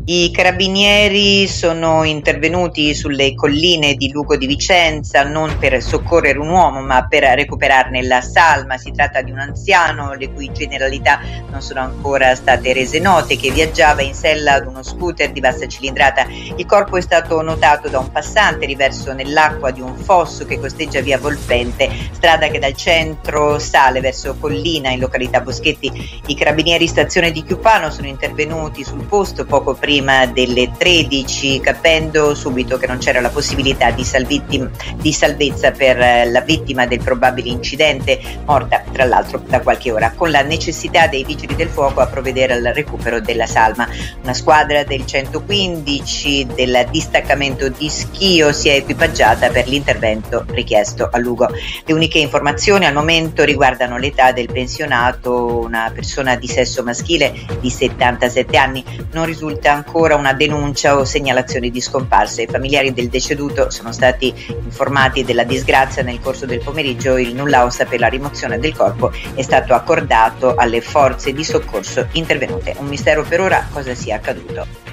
I carabinieri sono intervenuti sulle colline di Lugo di Vicenza non per soccorrere un uomo ma per recuperarne la salma. Si tratta di un anziano le cui generalità non sono ancora state rese note, che viaggiava in sella ad uno scooter di vasta cilindrata. Il corpo è stato notato da un passante riverso nell'acqua di un fosso che costeggia via Volpente, strada che dal centro sale verso Collina in località Boschetti. I carabinieri stazione di Chiupano sono intervenuti sul posto poco prima delle 13, capendo subito che non c'era la possibilità di salvezza per la vittima del probabile incidente, morta tra l'altro da qualche ora, con la necessità dei vigili del fuoco a provvedere al recupero della salma. Una squadra del 115 del distaccamento di Schio si è equipaggiata per l'intervento richiesto a Lugo. Le uniche informazioni al momento riguardano l'età del pensionato, una persona di sesso maschile di 77 anni. Non risulta ancora una denuncia o segnalazioni di scomparse. I familiari del deceduto sono stati informati della disgrazia nel corso del pomeriggio. Il nulla osta per la rimozione del corpo è stato accordato alle forze di soccorso intervenute. Un mistero per ora cosa sia accaduto.